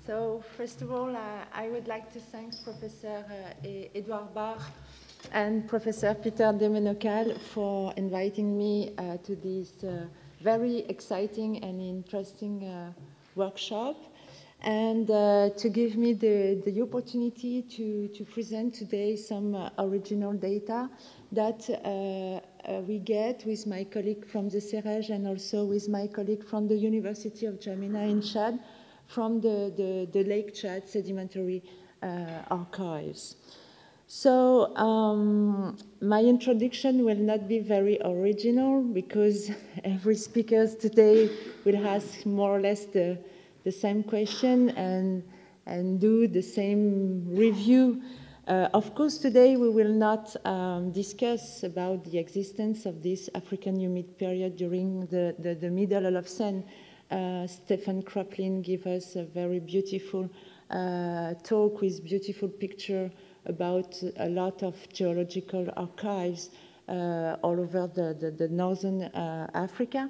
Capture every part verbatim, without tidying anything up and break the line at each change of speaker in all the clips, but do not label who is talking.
So first of all, uh, I would like to thank Professor uh, Edouard Barr and Professor Peter Demenokal for inviting me uh, to this uh, very exciting and interesting uh, workshop, and uh, to give me the, the opportunity to, to present today some uh, original data that uh, uh, we get with my colleague from the CEREJ and also with my colleague from the University of Jamena in Chad, from the, the, the Lake Chad Sedimentary uh, Archives. So um, my introduction will not be very original because every speaker today will ask more or less the, the same question and, and do the same review. Uh, of course, today we will not um, discuss about the existence of this African humid period during the, the, the Middle Holocene. Uh, Stefan Kroplin gave us a very beautiful uh, talk with beautiful picture about a lot of geological archives uh, all over the, the, the northern uh, Africa.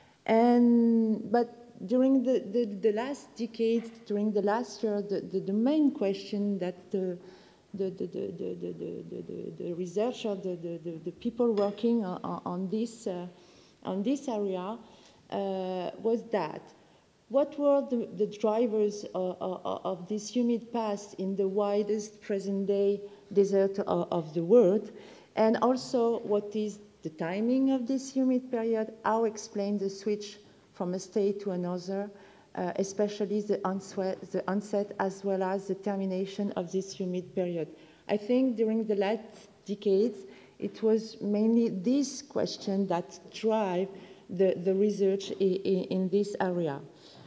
And, but during the, the, the last decade, during the last year, the, the, the main question that the, the, the, the, the, the, the, the researcher, the, the, the, the people working on, on, this, uh, on this area uh, was that what were the, the drivers of, of, of this humid past in the widest present-day desert of, of the world, and also what is the timing of this humid period, how explain the switch from a state to another, uh, especially the onset, the onset as well as the termination of this humid period. I think during the last decades, it was mainly this question that drive the, the research in, in this area.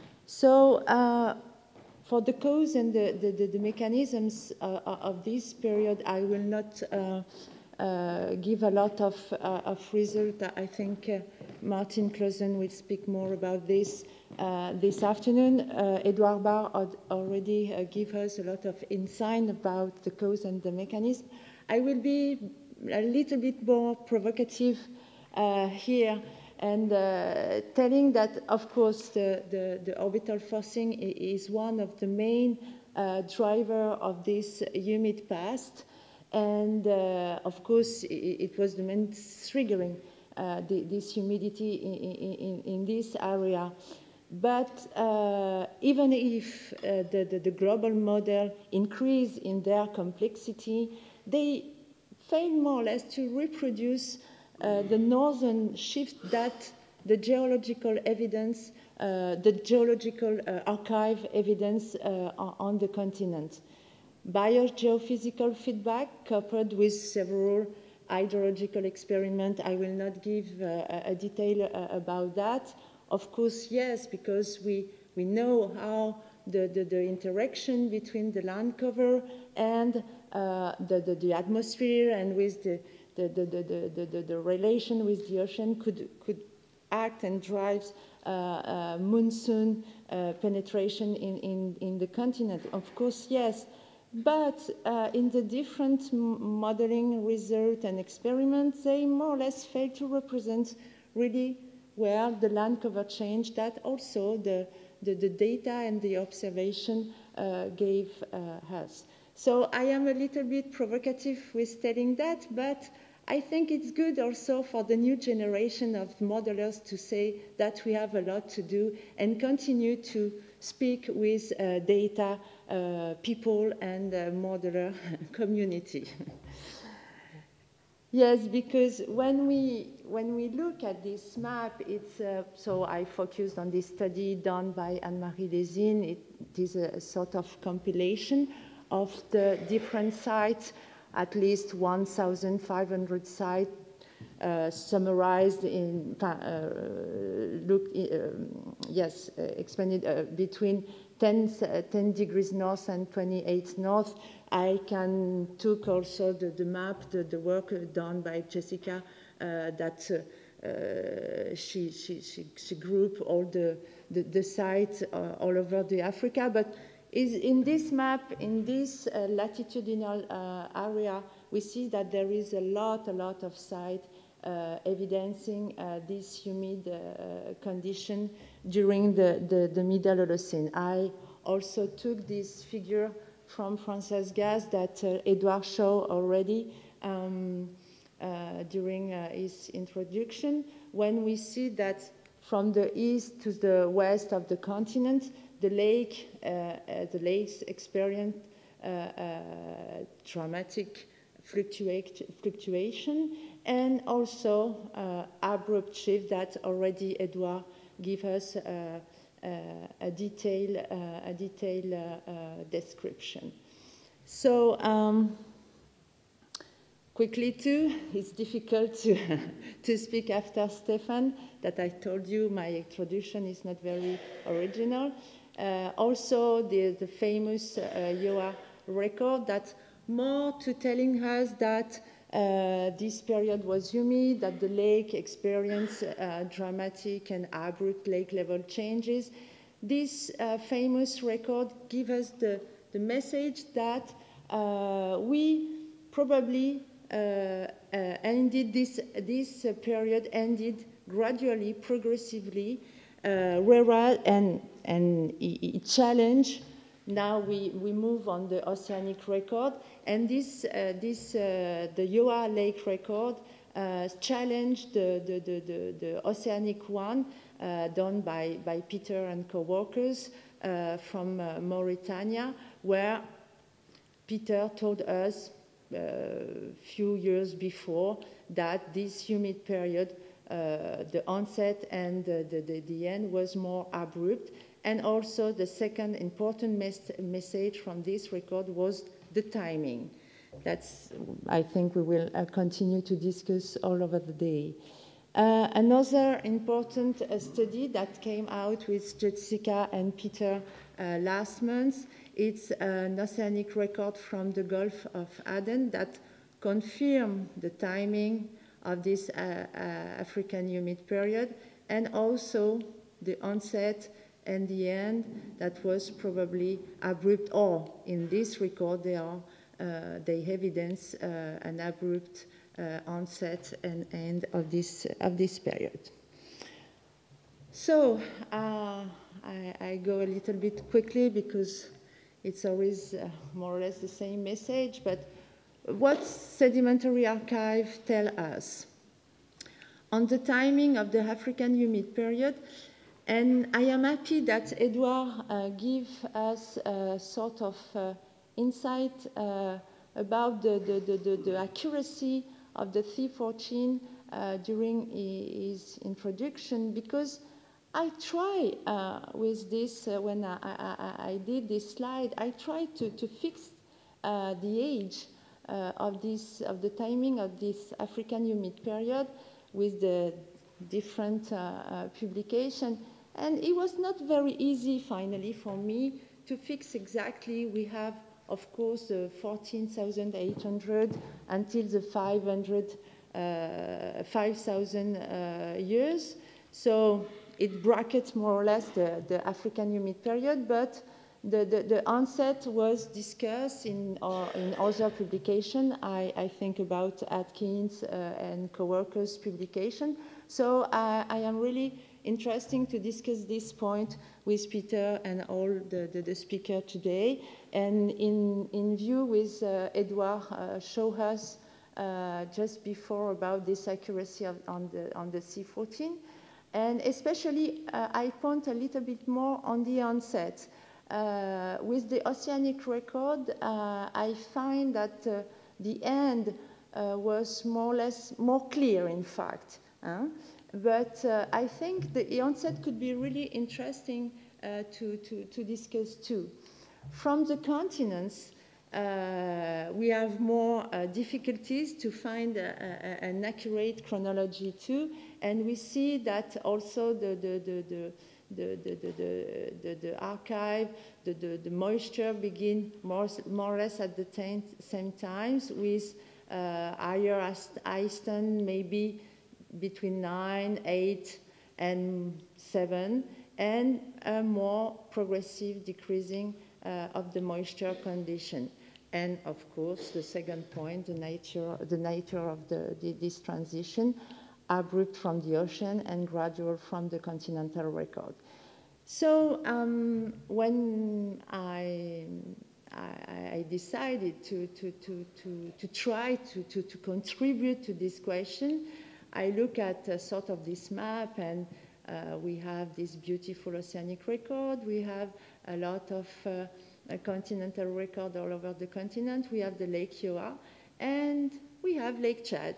So uh, for the cause and the, the, the mechanisms uh, of this period, I will not uh, uh, give a lot of, uh, of result. I think uh, Martin Clausen will speak more about this uh, this afternoon. Uh, Edouard Barr had already uh, give us a lot of insight about the cause and the mechanism. I will be a little bit more provocative uh, here, and uh, telling that, of course, the, the, the orbital forcing is one of the main uh, driver of this humid past. And, uh, of course, it, it was the main triggering uh, the, this humidity in, in, in this area. But uh, even if uh, the, the, the global model increase in their complexity, they fail more or less to reproduce Uh, the northern shift that the geological evidence, uh, the geological uh, archive evidence uh, on the continent. Biogeophysical feedback coupled with several hydrological experiments. I will not give uh, a detail uh, about that. Of course, yes, because we, we know how the, the, the interaction between the land cover and uh, the, the, the atmosphere and with the The, the, the, the, the relation with the ocean could, could act and drive uh, uh, monsoon uh, penetration in, in, in the continent. Of course, yes, but uh, in the different modeling result and experiments, they more or less fail to represent really where the land cover changed, that also the, the, the data and the observation uh, gave uh, us. So I am a little bit provocative with telling that, but I think it's good also for the new generation of modelers to say that we have a lot to do and continue to speak with uh, data uh, people and uh, modeler community. Yes, because when we, when we look at this map, it's, uh, so I focused on this study done by Anne-Marie Lésine. It, it is a sort of compilation of the different sites, at least one thousand five hundred sites uh, summarized in, uh, look, uh, yes, uh, expanded uh, between ten, uh, ten degrees north and twenty-eight north. I can took also the, the map, the, the work done by Jessica, uh, that uh, uh, she, she, she, she grouped all the, the, the sites uh, all over the Africa, but is in this map, in this uh, latitudinal uh, area, we see that there is a lot, a lot of sites uh, evidencing uh, this humid uh, condition during the, the, the Middle Holocene. I also took this figure from Frances Gaz that uh, Edouard showed already um, uh, during uh, his introduction, when we see that from the east to the west of the continent, the lake, uh, uh, the lakes experience uh, uh, dramatic fluctuate, fluctuation, and also uh, abrupt shift that already Edouard gave us uh, uh, a detailed uh, a detailed uh, uh, description. So um, quickly too, it's difficult to, to speak after Stefan, that I told you my introduction is not very original. Uh, also the, the famous uh, Y O A record that more to telling us that uh, this period was humid, that the lake experienced uh, dramatic and abrupt lake level changes. This uh, famous record gives us the, the message that uh, we probably uh, uh, ended this, this uh, period ended gradually, progressively, uh, whereas, and, and it challenged. Now we, we move on the oceanic record, and this, uh, this uh, the Y O A lake record uh, challenged the, the, the, the, the oceanic one uh, done by, by Peter and co-workers uh, from uh, Mauritania, where Peter told us a few years before that this humid period, uh, the onset and the, the, the end was more abrupt. And also the second important mes message from this record was the timing. That's, I think we will uh, continue to discuss all over the day. Uh, another important uh, study that came out with Jessica and Peter uh, last month, it's an oceanic record from the Gulf of Aden that confirmed the timing of this uh, uh, African humid period, and also the onset and the end that was probably abrupt, or in this record they are uh, they evidence uh, an abrupt uh, onset and end of this of this period. So uh, I, I go a little bit quickly because it's always uh, more or less the same message. But what Sedimentary Archive tell us on the timing of the African humid period? And I am happy that Edouard uh, gave us a sort of uh, insight uh, about the, the, the, the, the accuracy of the C fourteen uh, during his introduction, because I try uh, with this, uh, when I, I, I did this slide, I tried to, to fix uh, the age uh, of, this, of the timing of this African humid period with the different uh, uh, publications. And it was not very easy, finally, for me to fix exactly. We have, of course, the fourteen thousand eight hundred until the five hundred, uh, five thousand uh, years. So it brackets more or less the, the African humid period, but the, the, the onset was discussed in, or in other publication. I, I think about Atkins uh, and co-workers publication. So uh, I am really interesting to discuss this point with Peter and all the, the, the speakers today. And in, in view with uh, Edouard uh, show us uh, just before about this accuracy of, on, the, on the C fourteen. And especially uh, I point a little bit more on the onset. Uh, with the oceanic record, uh, I find that uh, the end uh, was more or less more clear, in fact. Huh? But uh, I think the onset could be really interesting uh, to, to, to discuss too. From the continents, uh, we have more uh, difficulties to find a, a, an accurate chronology too, and we see that also the, the, the, the The, the, the, the, the archive, the, the, the moisture begin more, more or less at the same times, with uh, higher ice stand maybe between nine, eight, and seven, and a more progressive decreasing uh, of the moisture condition. And of course, the second point, the nature, the nature of the, the, this transition, abrupt from the ocean and gradual from the continental record. So um, when I, I, I decided to, to, to, to, to try to, to, to contribute to this question, I look at uh, sort of this map, and uh, we have this beautiful oceanic record. We have a lot of uh, a continental record all over the continent. We have the Lake Kiowa, and we have Lake Chad.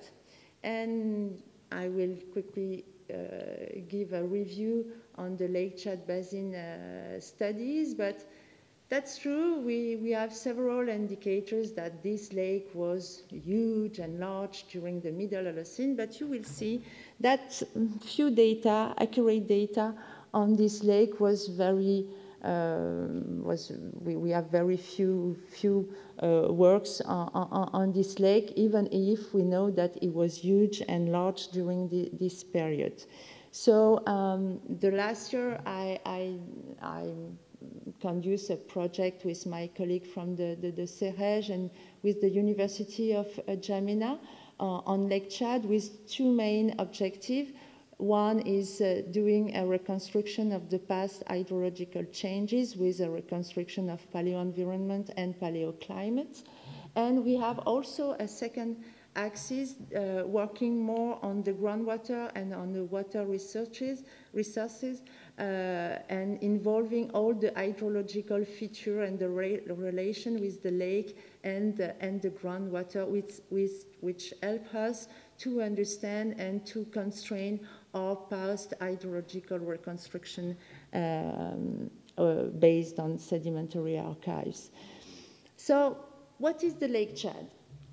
And I will quickly uh, give a review on the Lake Chad Basin uh, studies, but that's true. We, we have several indicators that this lake was huge and large during the Middle Holocene, but you will see that few data, accurate data on this lake was very, uh, was, we, we have very few, few uh, works on, on, on this lake, even if we know that it was huge and large during the, this period. So um, the last year I, I, I conduce a project with my colleague from the, the, the CEREG and with the University of uh, Jamena uh, on Lake Chad with two main objectives. One is uh, doing a reconstruction of the past hydrological changes with a reconstruction of paleo-environment and paleoclimate. And we have also a second axis uh, working more on the groundwater and on the water resources, resources uh, and involving all the hydrological feature and the re relation with the lake and, uh, and the groundwater, which, which, which help us to understand and to constrain our past hydrological reconstruction um, uh, based on sedimentary archives. So what is the Lake Chad?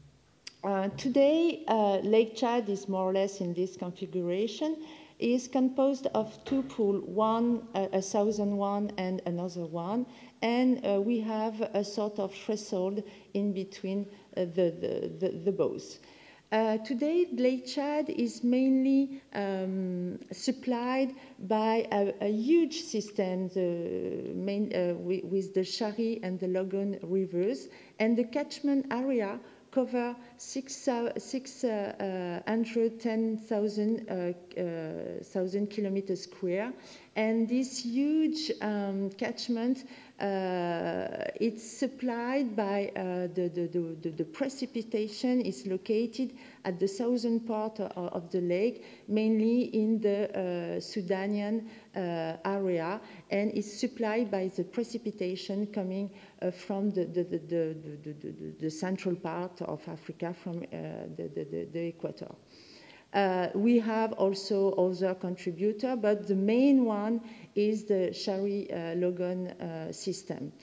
Uh, today, uh, Lake Chad is more or less in this configuration. It is composed of two pools, one uh, a southern one and another one, and uh, we have a sort of threshold in between uh, the, the, the, the both. Uh, today, Lake Chad is mainly um, supplied by a, a huge system the main, uh, with, with the Shari and the Logan rivers, and the catchment area cover six hundred ten thousand uh, uh, kilometers square, and this huge um, catchment uh, it's supplied by uh, the, the, the, the precipitation is located at the southern part of, of the lake, mainly in the uh, Sudanian uh, area, and is supplied by the precipitation coming uh, from the, the, the, the, the, the, the central part of Africa, from uh, the, the, the equator. Uh, we have also other contributors, but the main one is the Shari-Logan uh, uh, system.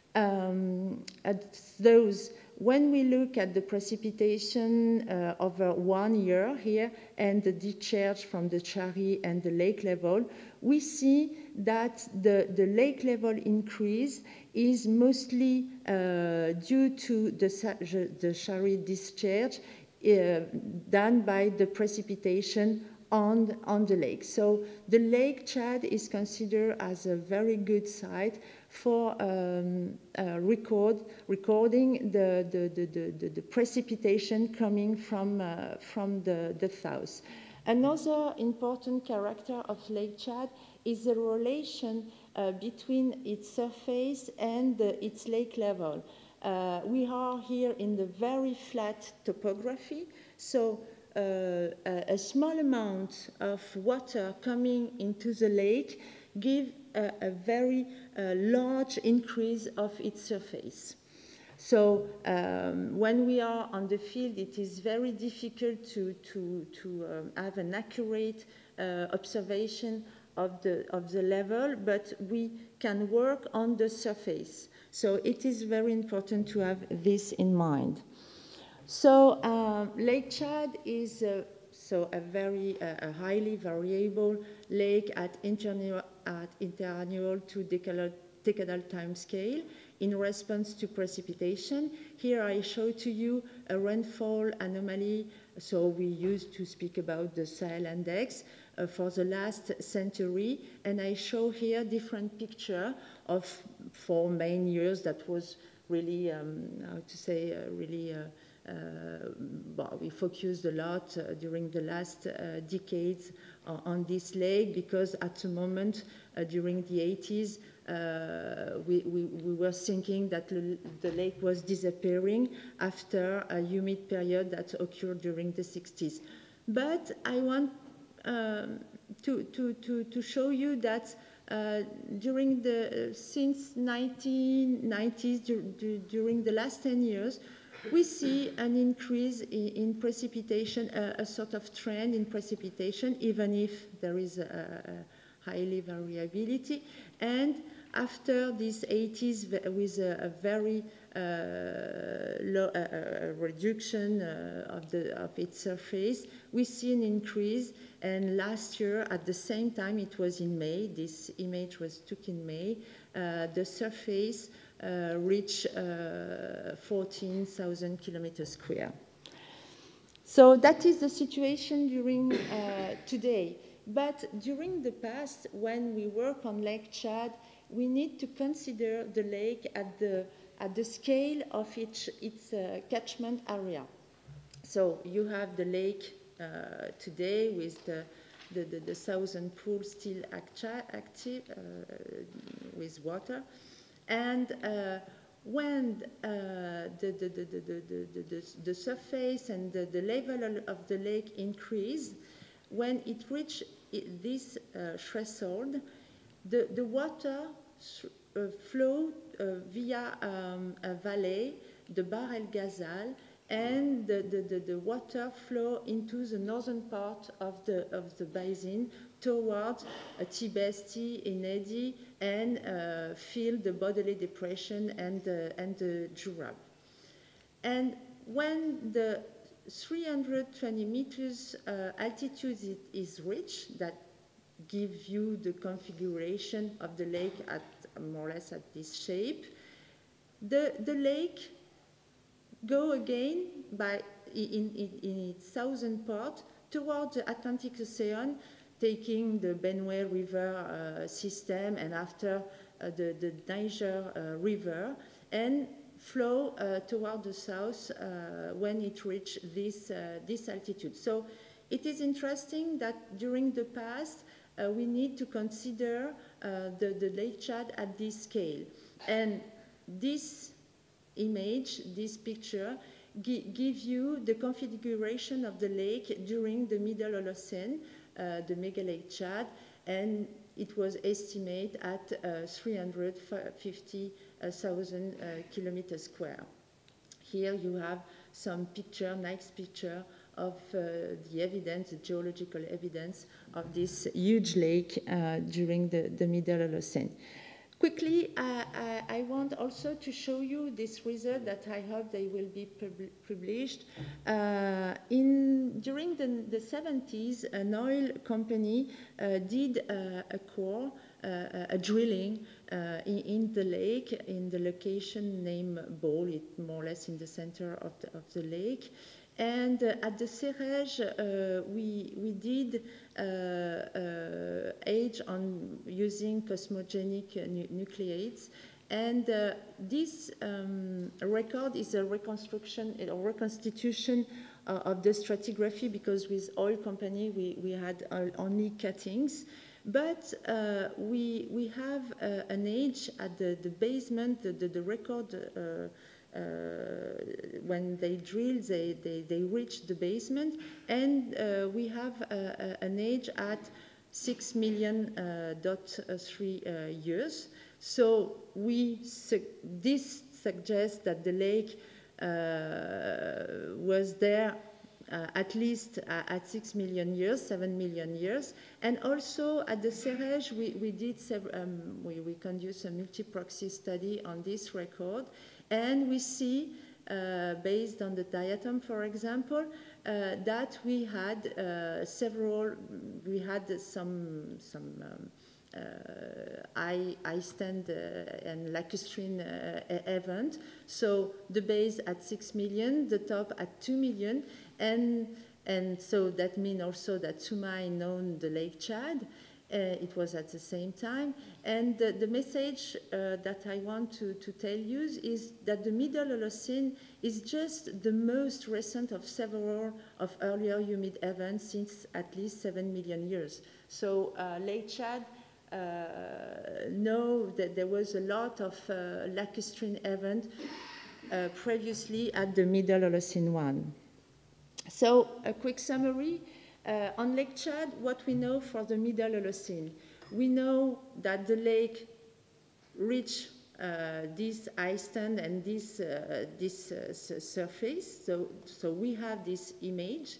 Um, at those, when we look at the precipitation uh, over one year here and the discharge from the Shari and the lake level, we see that the, the lake level increase is mostly uh, due to the, the Shari discharge Uh, done by the precipitation on, on the lake. So the Lake Chad is considered as a very good site for um, uh, record, recording the, the, the, the, the precipitation coming from, uh, from the, the south. Another important character of Lake Chad is the relation uh, between its surface and uh, its lake level. Uh, we are here in the very flat topography, so uh, a, a small amount of water coming into the lake gives a, a very uh, large increase of its surface. So um, when we are on the field, it is very difficult to, to, to um, have an accurate uh, observation of the, of the level, but we can work on the surface. So it is very important to have this in mind. So um, Lake Chad is uh, so a very uh, a highly variable lake at interannual, at interannual to decadal, decadal time scale in response to precipitation. Here I show to you a rainfall anomaly. So we used to speak about the Sahel index uh, for the last century, and I show here different picture of four main years that was really, um, how to say, uh, really uh, well, we focused a lot uh, during the last uh, decades on, on this lake because at the moment, uh, during the eighties, uh, we, we, we were thinking that the lake was disappearing after a humid period that occurred during the sixties. But I want um, to, to, to, to show you that uh, during the, uh, since nineteen nineties, du du during the last ten years, we see an increase in, in precipitation, uh, a sort of trend in precipitation, even if there is a, a highly variability. And after these eighties, with a, a very uh, low uh, uh, reduction uh, of, the, of its surface, we see an increase. And last year, at the same time, it was in May, this image was took in May, uh, the surface uh, reached uh, fourteen thousand kilometers square. So that is the situation during uh, today. But during the past, when we work on Lake Chad, we need to consider the lake at the, at the scale of its, its uh, catchment area. So you have the lake uh, today with the, the, the, the southern pool still active uh, with water. And uh, when uh, the, the, the, the, the, the, the surface and the, the level of the lake increase, when it reaches this uh, threshold, the, the water uh, flow uh, via um, a valley, the Bahr el Ghazal, and the, the, the, the water flow into the northern part of the, of the basin towards uh, Tibesti, Enedi, and uh, fill the Bodele Depression and, uh, and the Jurab. And when the three hundred twenty meters uh, altitude is reached, that gives you the configuration of the lake at more or less at this shape, the, the lake go again by in, in, in its southern part toward the Atlantic Ocean, taking the Benue River uh, system and after uh, the, the Niger uh, River, and flow uh, toward the south uh, when it reaches this, uh, this altitude. So it is interesting that during the past, uh, we need to consider uh, the, the Lake Chad at this scale. And this image, this picture, gi gives you the configuration of the lake during the Middle Holocene, uh, the Mega Lake Chad, and it was estimated at uh, three hundred fifty thousand uh, kilometers square. Here you have some picture, nice picture of uh, the evidence, the geological evidence of this huge lake uh, during the, the Middle Holocene. Quickly, uh, I, I want also to show you this result that I hope they will be pub published. Uh, in, during the, the seventies, an oil company uh, did uh, a core, uh, a drilling uh, in, in the lake, in the location named Bol, it more or less in the center of the, of the lake. And uh, at the Cerej, uh, we, we did uh, uh, age on using cosmogenic uh, nu nucleides. And uh, this um, record is a reconstruction or reconstitution uh, of the stratigraphy, because with oil company we, we had only cuttings. But uh, we, we have uh, an age at the, the basement, the, the, the record uh, Uh, when they drill, they, they, they reach the basement, and uh, we have uh, uh, an age at six million uh, dot three uh, years. So we su this suggests that the lake uh, was there uh, at least uh, at six million years, seven million years, and also at the Cerej we, we did um, we, we conduced a multi-proxy study on this record. And we see, uh, based on the diatom, for example, uh, that we had uh, several, we had some, some um, uh, eye, eye stand uh, and lacustrine uh, event. So the base at six million, the top at two million, and, and so that means also that Soumaï known the Lake Chad. Uh, it was at the same time. And the, the message uh, that I want to, to tell you is that the Middle Holocene is just the most recent of several of earlier humid events since at least seven million years. So uh, Lake Chad uh, know that there was a lot of uh, lacustrine event uh, previously at the Middle Holocene one. So a quick summary. Uh, on Lake Chad, what we know for the Middle Holocene. We know that the lake reached uh, this ice stand and this, uh, this uh, surface, so, so we have this image,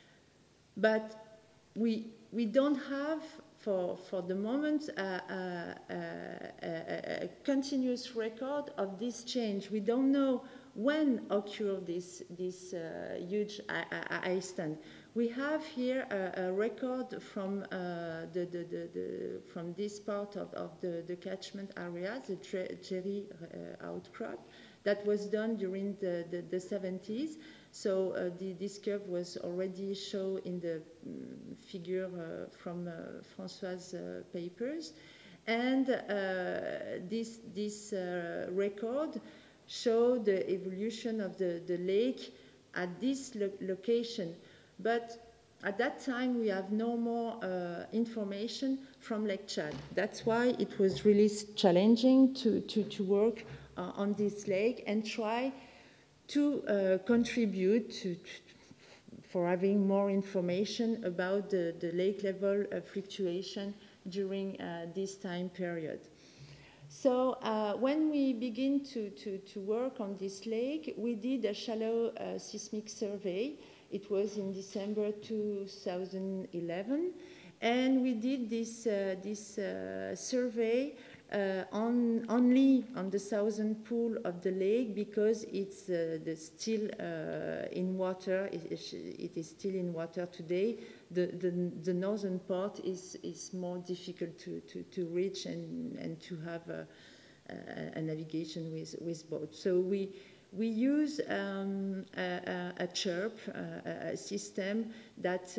but we, we don't have, for, for the moment, uh, uh, uh, a, a continuous record of this change. We don't know when occurred this, this uh, huge ice stand. We have here a, a record from uh, the, the, the, the from this part of, of the, the catchment area, the Jerry uh, outcrop, that was done during the, the, the seventies. So uh, the, this curve was already shown in the um, figure uh, from uh, François's uh, papers. And uh, this, this uh, record showed the evolution of the, the lake at this lo location. But at that time, we have no more uh, information from Lake Chad. That's why it was really challenging to, to, to work uh, on this lake and try to uh, contribute to, to, for having more information about the, the lake level uh, fluctuation during uh, this time period. So uh, when we begin to, to, to work on this lake, we did a shallow uh, seismic survey. It was in December two thousand eleven, and we did this, uh, this uh, survey uh, on, only on the southern pool of the lake because it's uh, the still uh, in water. It, it is still in water today. The, the, the northern part is, is more difficult to, to, to reach and, and to have a, a, a navigation with, with boats. So we, we use um, a, a chirp, a, a system that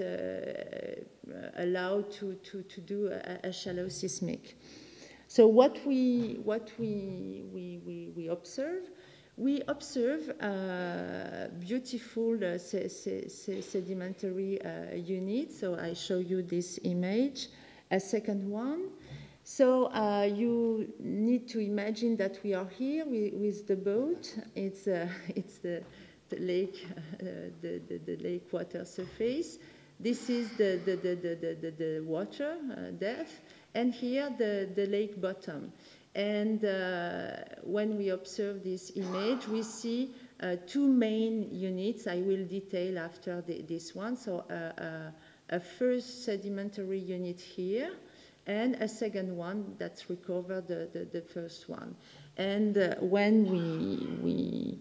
uh, allow to, to, to do a, a shallow seismic. So what we, what we, we, we, we observe, we observe uh, beautiful uh, se se se sedimentary uh, units. So I show you this image, a second one. So uh, you need to imagine that we are here with, with the boat. It's, uh, it's the, the lake, uh, the, the, the lake water surface. This is the, the, the, the, the, the water uh, depth, and here the, the lake bottom. And uh, when we observe this image, we see uh, two main units I will detail after the, this one. So uh, uh, a first sedimentary unit here, and a second one that's recovered the, the, the first one. And uh, when we, we,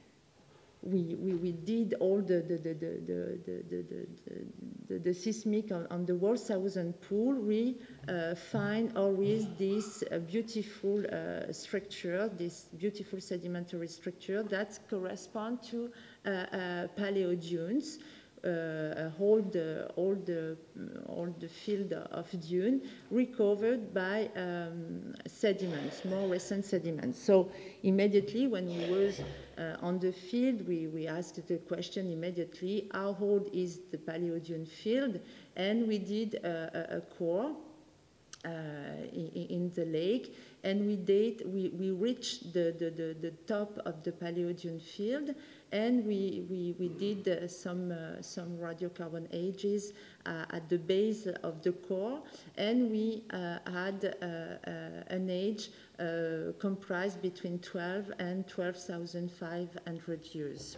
we, we, we did all the, the, the, the, the, the, the, the, the seismic on, on the whole southern pool, we uh, find always this uh, beautiful uh, structure, this beautiful sedimentary structure that corresponds to uh, uh, paleodunes. Uh, all the all the all the field of dune recovered by um, sediments, more recent sediments. So immediately when we was uh, on the field, we we asked the question immediately: how old is the paleodune field? And we did a, a, a core uh, in, in the lake, and we date we we reached the the the, the top of the paleodune field. And we, we, we did uh, some, uh, some radiocarbon ages uh, at the base of the core, and we uh, had uh, uh, an age uh, comprised between twelve and twelve thousand five hundred years.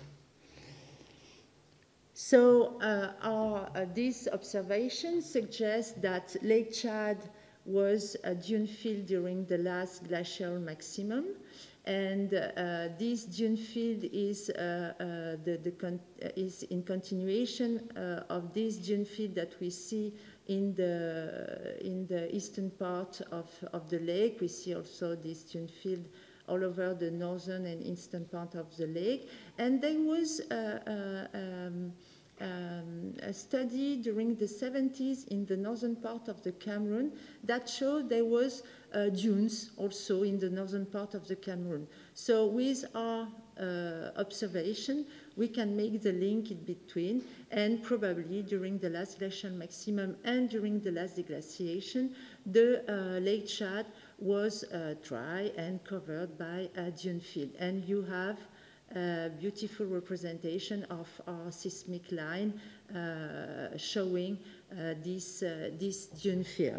So uh, our, uh, this observation suggests that Lake Chad was a dune field during the last glacial maximum. And uh, this dune field is, uh, uh, the, the con uh, is in continuation uh, of this dune field that we see in the, in the eastern part of, of the lake. We see also this dune field all over the northern and eastern part of the lake. And there was uh, uh, um, um, a study during the seventies in the northern part of the Cameroon that showed there was uh, dunes also in the northern part of the Cameroon. So with our uh, observation, we can make the link in between, and probably during the last glacial maximum and during the last deglaciation, the uh, Lake Chad was uh, dry and covered by a dune field. And you have a beautiful representation of our seismic line uh, showing uh, this, uh, this dune field.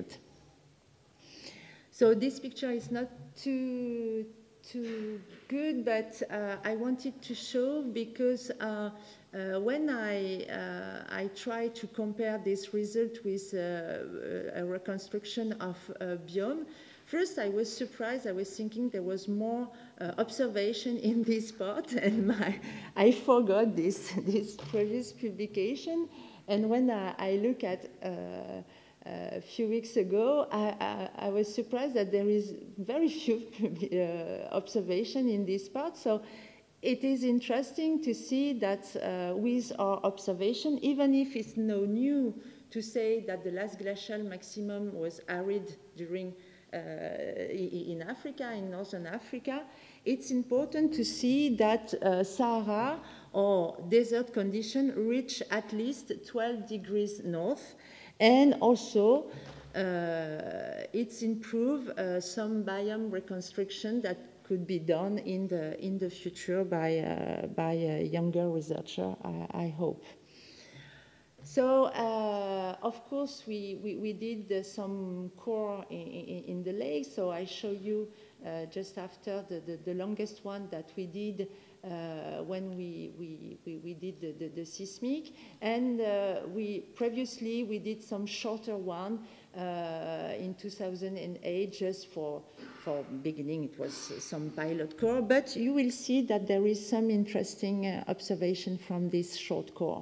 So this picture is not too, too good, but uh, I wanted to show because uh, uh, when I, uh, I try to compare this result with uh, a reconstruction of a biome, first I was surprised. I was thinking there was more uh, observation in this part, and my, I forgot this, this previous publication. And when I, I look at uh, a few weeks ago, I, I, I was surprised that there is very few uh, observation in this part. So it is interesting to see that uh, with our observation, even if it's no new to say that the last glacial maximum was arid during uh, in Africa, in northern Africa, it's important to see that uh, Sahara or desert condition reach at least twelve degrees north. And also, uh, it's improved uh, some biome reconstruction that could be done in the in the future by uh, by a younger researcher, I, I hope. So, uh, of course, we we, we did uh, some core in, in, in the lake. So I show you uh, just after the, the the longest one that we did. Uh, when we, we, we, we did the, the, the seismic, and uh, we previously we did some shorter one uh, in two thousand eight just for, for beginning. It was some pilot core, but you will see that there is some interesting uh, observation from this short core.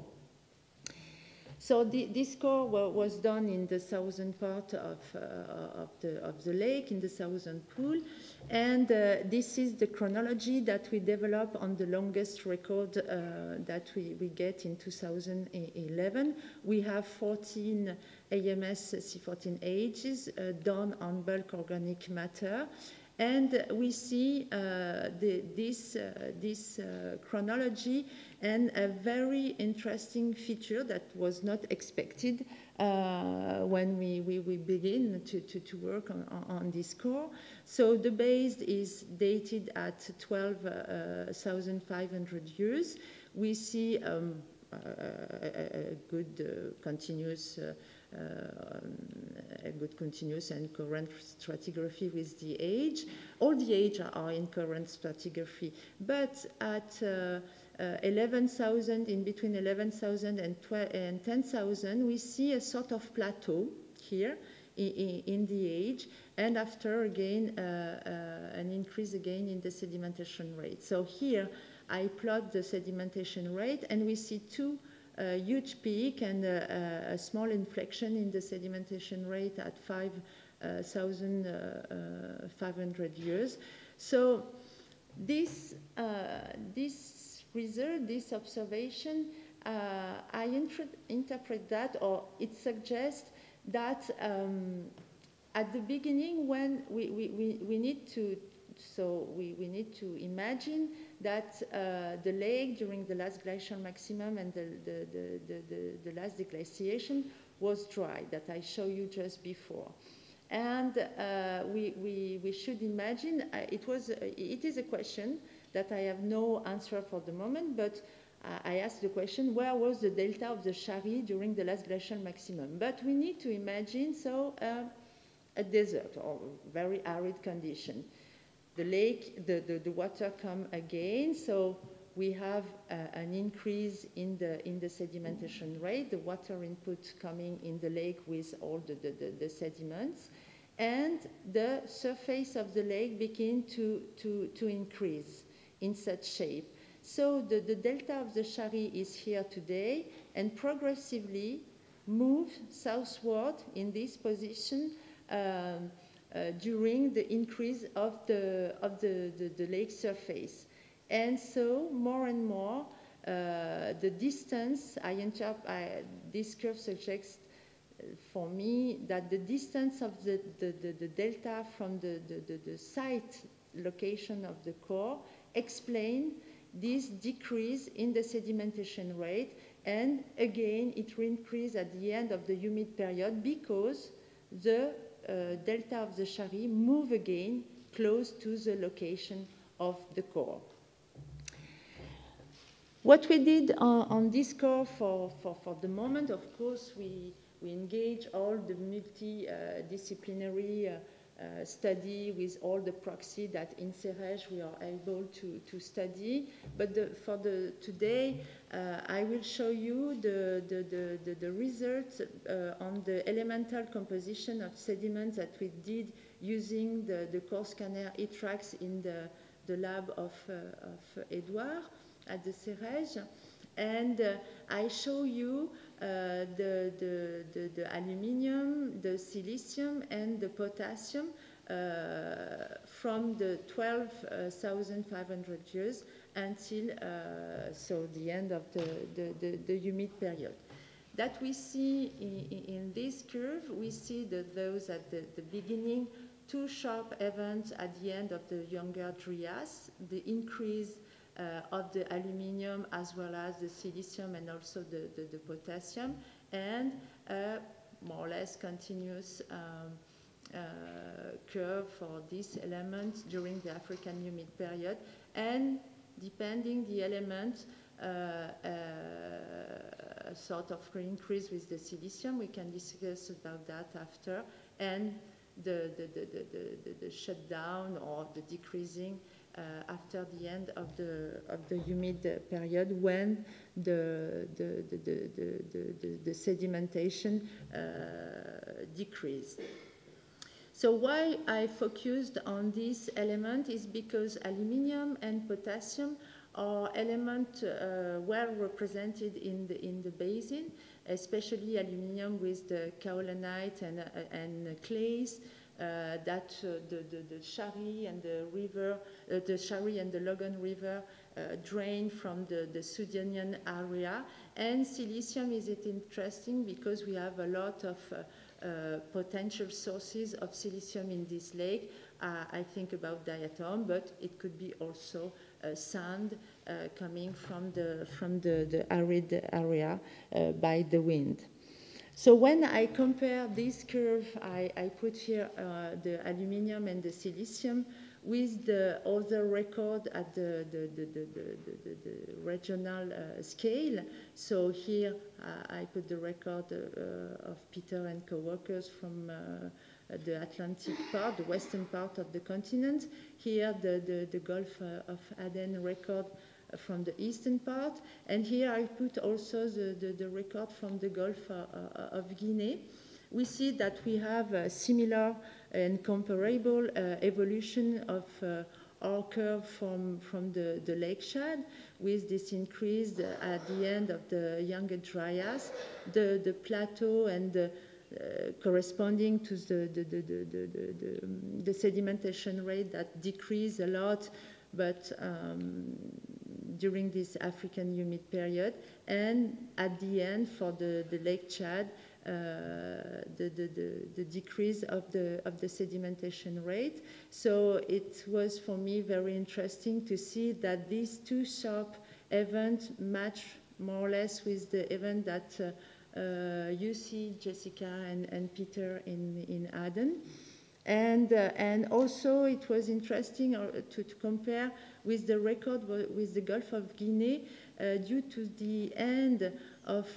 So the, this core was done in the southern part of, uh, of, the, of the lake, in the southern pool. And uh, this is the chronology that we develop on the longest record uh, that we, we get in two thousand eleven. We have fourteen A M S C fourteen ages uh, done on bulk organic matter. And we see uh, the, this, uh, this uh, chronology and a very interesting feature that was not expected uh, when we, we, we begin to, to, to work on, on this core. So the base is dated at twelve thousand five hundred years. We see um, a, a good uh, continuous uh, Uh, a good continuous and current stratigraphy with the age. All the age are in current stratigraphy, but at uh, uh, eleven thousand, in between eleven thousand and, and ten thousand, we see a sort of plateau here in, in the age, and after again uh, uh, an increase again in the sedimentation rate. So here I plot the sedimentation rate, and we see two a huge peak and a, a small inflection in the sedimentation rate at five thousand five hundred years. So this, uh, this result, this observation, uh, I interpret that, or it suggests that um, at the beginning when we, we, we, we need to So we, we need to imagine that uh, the lake during the last glacial maximum and the, the, the, the, the, the last deglaciation was dry, that I showed you just before. And uh, we, we, we should imagine, uh, it, was, uh, it is a question that I have no answer for the moment, but uh, I asked the question, where was the delta of the Shari during the last glacial maximum? But we need to imagine, so uh, a desert or very arid condition. The lake, the, the, the water come again, so we have uh, an increase in the, in the sedimentation rate, the water input coming in the lake with all the, the, the, the sediments, and the surface of the lake begin to, to, to increase in such shape. So the, the delta of the Shari is here today, and progressively move southward in this position um, Uh, during the increase of the of the, the, the lake surface. And so more and more uh, the distance, I interpret, I, this curve suggests for me that the distance of the, the, the, the delta from the, the, the, the site location of the core explain this decrease in the sedimentation rate, and again it will increase at the end of the humid period because the uh, delta of the Shari move again close to the location of the core. What we did on, on this core for, for, for the moment, of course, we, we engage all the multidisciplinary uh, uh, study with all the proxy that in CEREJ we are able to, to study. But the, for the today, uh, I will show you the, the, the, the, the results uh, on the elemental composition of sediments that we did using the, the core scanner E-TRAX in the, the lab of, uh, of Edouard at the CEREJ, and uh, I show you uh, the, the, the, the aluminium, the silicium, and the potassium uh, from the twelve thousand five hundred years until uh, so the end of the, the, the, the humid period. That we see in, in this curve, we see that those at the, the beginning, two sharp events at the end of the Younger Dryas, the increase Uh, of the aluminium as well as the silicium and also the, the, the potassium, and a more or less continuous um, uh, curve for these elements during the African humid period, and depending the element, uh, uh, a sort of increase with the silicium. We can discuss about that after, and the, the, the, the, the, the shutdown or the decreasing Uh, after the end of the of the humid period, when the the the the, the, the, the sedimentation uh, decreased. So why I focused on this element is because aluminium and potassium are elements uh, well represented in the in the basin, especially aluminium with the kaolinite and uh, and clays. Uh, that uh, the, the, the Shari and the river, uh, the Shari and the Logan River uh, drain from the, the Sudanian area. And silicium is it interesting because we have a lot of uh, uh, potential sources of silicium in this lake. Uh, I think about diatom, but it could be also uh, sand uh, coming from the, from the, the arid area uh, by the wind. So when I compare this curve, I, I put here uh, the aluminium and the silicium with the other record at the, the, the, the, the, the, the regional uh, scale. So here uh, I put the record uh, of Peter and co-workers from uh, the Atlantic part, the western part of the continent. Here the, the, the Gulf uh, of Aden record from the eastern part, and here I put also the, the, the record from the Gulf uh, uh, of Guinea. We see that we have a similar and comparable uh, evolution of uh, our curve from, from the, the Lake Chad, with this increase at the end of the Younger Dryas, the, the plateau and the Uh, corresponding to the, the, the, the, the, the, the sedimentation rate that decreased a lot, but um, during this African humid period. And at the end, for the, the Lake Chad, uh, the, the, the, the decrease of the, of the sedimentation rate. So it was for me very interesting to see that these two sharp events match more or less with the event that uh, Uh, you see Jessica and, and Peter in, in Aden. And, uh, and also it was interesting uh, to, to compare with the record with the Gulf of Guinea uh, due to the end of,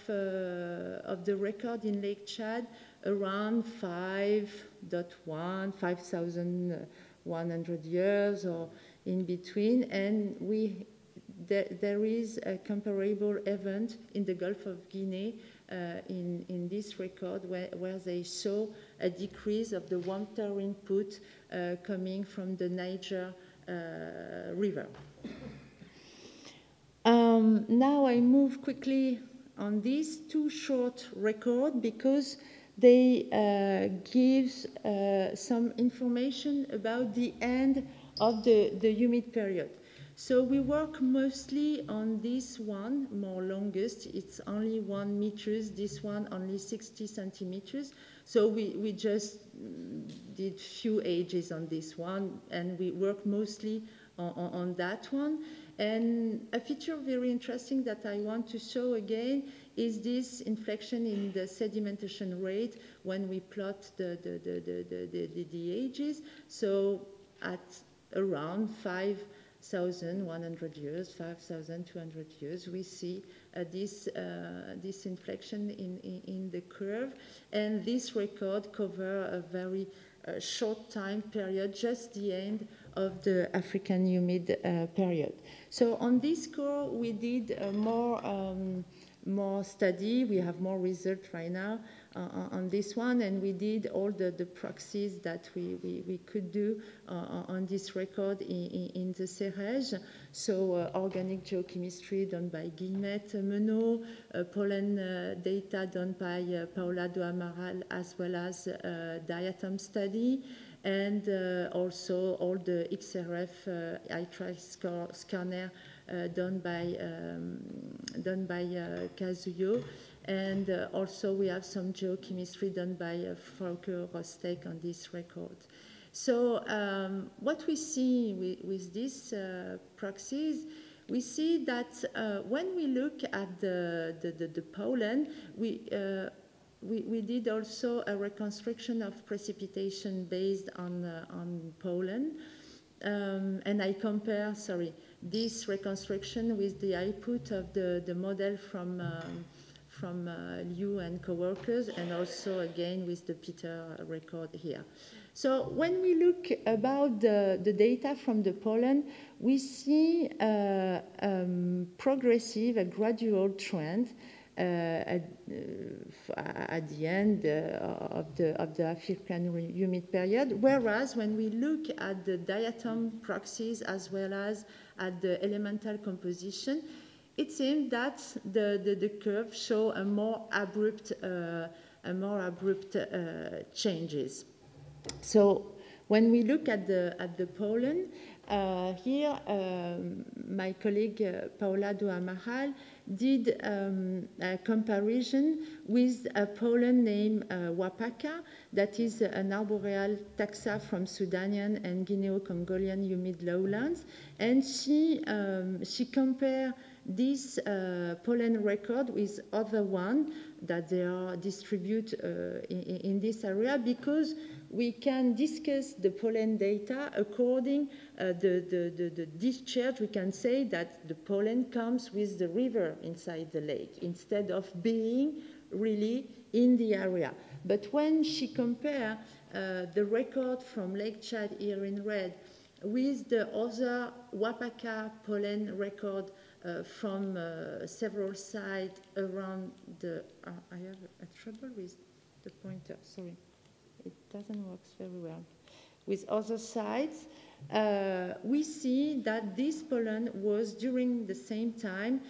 uh, of the record in Lake Chad around five point one, five thousand one hundred years or in between. And we, there, there is a comparable event in the Gulf of Guinea Uh, in, in this record where, where they saw a decrease of the water input uh, coming from the Niger uh, River. Um, now I move quickly on these two short records because they uh, give uh, some information about the end of the, the humid period. So we work mostly on this one, more longest. It's only one meters, this one only sixty centimeters. So we, we just did few ages on this one, and we work mostly on, on, on that one. And a feature very interesting that I want to show again is this inflection in the sedimentation rate when we plot the, the, the, the, the, the, the ages. So at around five thousand one hundred years, five thousand two hundred years, we see uh, this, uh, this inflection in, in, in the curve. And this record covers a very uh, short time period, just the end of the African humid uh, period. So on this core, we did uh, more, um, more study. We have more research right now uh, on this one, and we did all the, the proxies that we, we, we could do uh, on this record in, in, in the CEREJ. So uh, organic geochemistry done by Guillemette Menot, uh, pollen uh, data done by uh, Paula do Amaral, as well as uh, diatom study, and uh, also all the X R F uh, I-trace scanner uh, done by um, done by uh, Kazuyo, and uh, also we have some geochemistry done by uh, Frauke Rostek on this record. So um, what we see with, with these uh, proxies, we see that uh, when we look at the the, the, the pollen, we uh, We, we did also a reconstruction of precipitation based on, uh, on pollen. Um, and I compare, sorry, this reconstruction with the output of the, the model from, um, from uh, Liu and coworkers, and also again with the Peter record here. So when we look about the, the data from the pollen, we see a um, progressive, a gradual trend Uh, at, uh, at the end uh, of, the, of the African humid period, whereas when we look at the diatom proxies as well as at the elemental composition, it seems that the, the, the curve show a more abrupt, uh, a more abrupt uh, changes. So when we look at the, at the pollen, uh, here um, my colleague uh, Paula do Amaral did um, a comparison with a pollen named uh, Wapaka, that is an arboreal taxa from Sudanian and Guineo-Congolian humid lowlands, and she, um, she compared this uh, pollen record with other one that they are distributed uh, in, in this area, because we can discuss the pollen data according uh, the, the, the, the discharge. We can say that the pollen comes with the river inside the lake instead of being really in the area. But when she compared uh, the record from Lake Chad here in red with the other Wapaka pollen record uh, from uh, several sites around the, uh, I have a trouble with the pointer, sorry. It doesn't work very well. With other sites, uh, we see that this pollen was during the same time,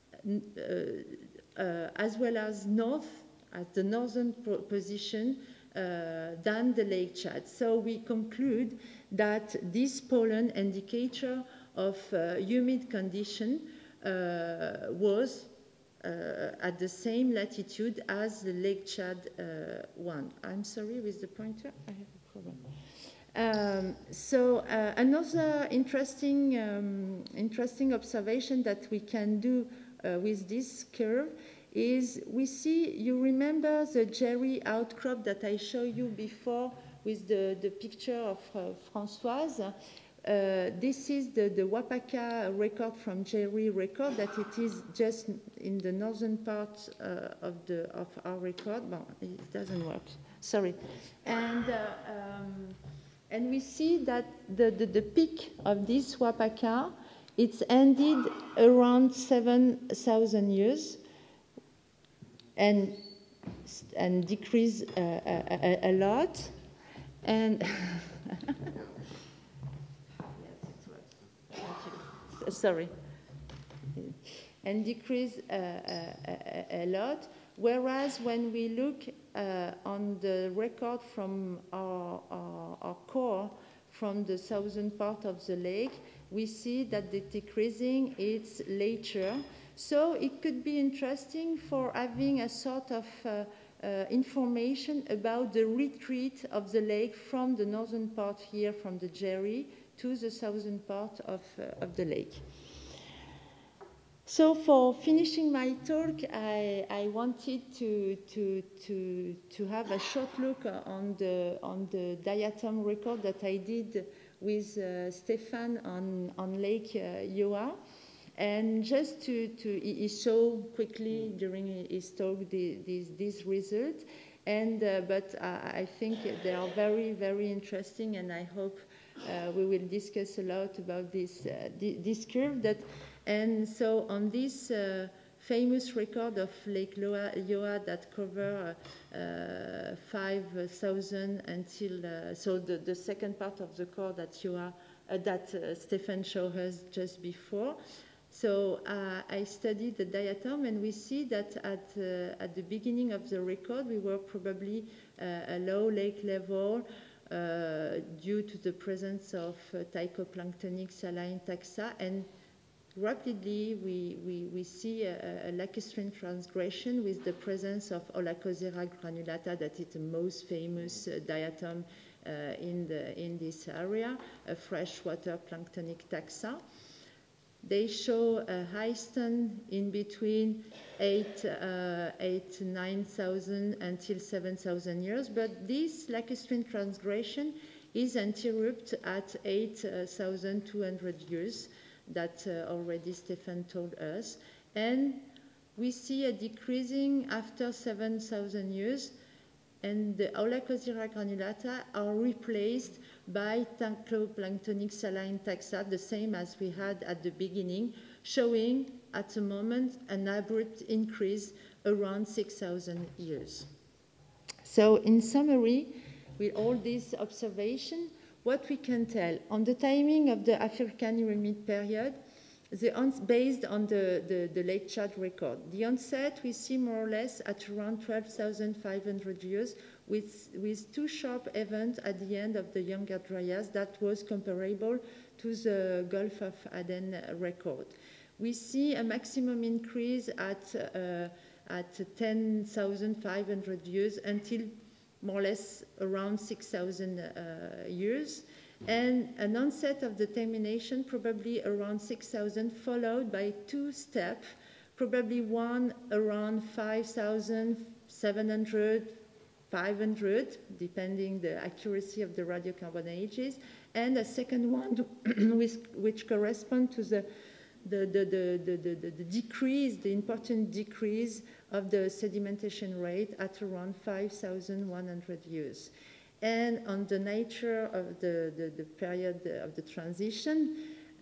uh, uh, as well as north, at the northern position uh, than the Lake Chad. So we conclude that this pollen indicator of uh, humid condition uh, was Uh, at the same latitude as the Lake Chad uh, one. I'm sorry, with the pointer, I have a problem. Um, so uh, another interesting, um, interesting observation that we can do uh, with this curve is we see, you remember the Jerry outcrop that I showed you before with the, the picture of uh, Françoise? Uh, this is the, the Wapaka record from Jerry record, that it is just in the northern part uh, of, the, of our record. Well, it doesn't work, sorry. And, uh, um, and we see that the, the, the peak of this Wapaka, it's ended around seven thousand years and, and decreased uh, a, a, a lot. And sorry, and decrease uh, a, a, a lot. Whereas when we look uh, on the record from our, our, our core from the southern part of the lake, we see that the decreasing is later. So it could be interesting for having a sort of uh, uh, information about the retreat of the lake from the northern part here, from the Jerry, to the southern part of, uh, of the lake. So for finishing my talk, I, I wanted to, to, to, to have a short look on the, on the diatom record that I did with uh, Stefan on, on Lake uh, Yoa. And just to, to he showed quickly during his talk the, this, this result. And, uh, but uh, I think they are very, very interesting, and I hope uh, we will discuss a lot about this, uh, this curve. That, and so on this uh, famous record of Lake Yoa that cover uh, five thousand until, uh, so the, the second part of the core that, Yoa, uh, that uh, Stefan showed us just before. So uh, I studied the diatom, and we see that at, uh, at the beginning of the record, we were probably uh, a low lake level uh, due to the presence of uh, phytoplanktonic saline taxa, and rapidly we, we, we see a, a lacustrine transgression with the presence of Holacosera granulata, that is the most famous uh, diatom uh, in, the, in this area, a freshwater planktonic taxa. They show a high stand in between eight, uh, eight, nine thousand until seven thousand years, but this lacustrine transgression is interrupted at eight thousand two hundred years, that uh, already Stefan told us. And we see a decreasing after seven thousand years, and the Holacosera granulata are replaced by phytoplanktonic saline taxa, the same as we had at the beginning, showing at the moment an abrupt increase around six thousand years. So in summary, with all this observation, what we can tell on the timing of the African Eurymid period, the based on the, the, the Lake Chad record. The onset we see more or less at around twelve thousand five hundred years, with, with two sharp events at the end of the Younger Dryas that was comparable to the Gulf of Aden record. We see a maximum increase at, uh, at ten thousand five hundred years until more or less around six thousand uh, years, and an onset of the termination probably around six thousand, followed by two steps, probably one around five thousand seven hundred, five hundred, depending the accuracy of the radiocarbon ages, and a second one which, which corresponds to the The, the, the, the, the, the decrease, the important decrease of the sedimentation rate at around five thousand one hundred years. And on the nature of the, the, the period of the transition,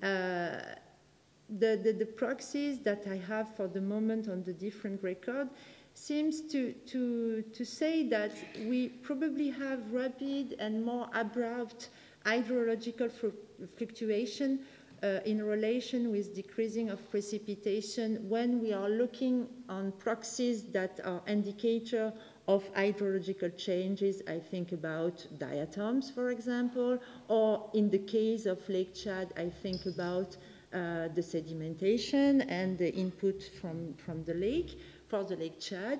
uh, the, the, the proxies that I have for the moment on the different record seems to, to, to say that we probably have rapid and more abrupt hydrological fluctuation Uh, in relation with decreasing of precipitation when we are looking on proxies that are indicator of hydrological changes. I think about diatoms, for example, or in the case of Lake Chad, I think about uh, the sedimentation and the input from, from the lake for the Lake Chad,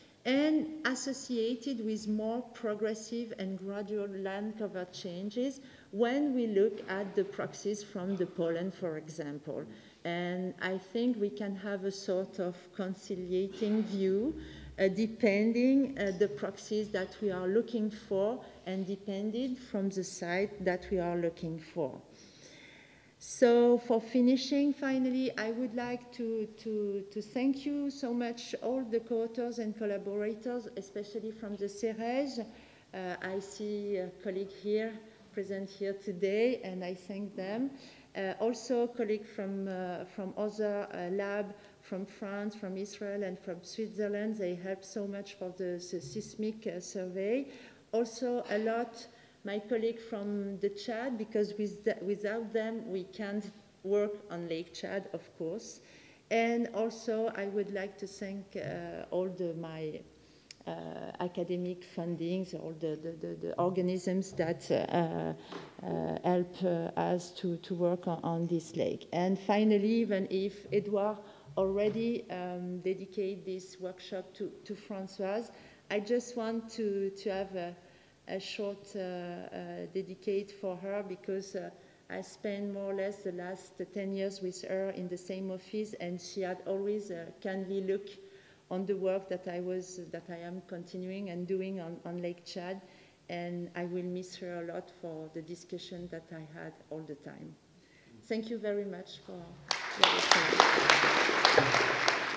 and associated with more progressive and gradual land cover changes when we look at the proxies from the pollen, for example. And I think we can have a sort of conciliating view uh, depending uh, the proxies that we are looking for and depending from the site that we are looking for. So for finishing, finally, I would like to, to, to thank you so much, all the co-authors and collaborators, especially from the CEREJ. Uh, I see a colleague here, present here today, and I thank them. Uh, also, colleagues from, uh, from other uh, labs, from France, from Israel, and from Switzerland. They helped so much for the, the seismic uh, survey. Also, a lot my colleague from the Chad, because with the, without them, we can't work on Lake Chad, of course. And also, I would like to thank uh, all the, my uh, academic fundings, all the, the, the, the organisms that uh, uh, help uh, us to, to work on, on this lake. And finally, even if Edouard already um, dedicated this workshop to, to Françoise, I just want to, to have a, a short uh, uh, dedicate for her, because uh, I spent more or less the last ten years with her in the same office, and she had always a kindly look on the work that I was, that I am continuing and doing on, on Lake Chad, and I will miss her a lot for the discussion that I had all the time. Thank you very much for your listening.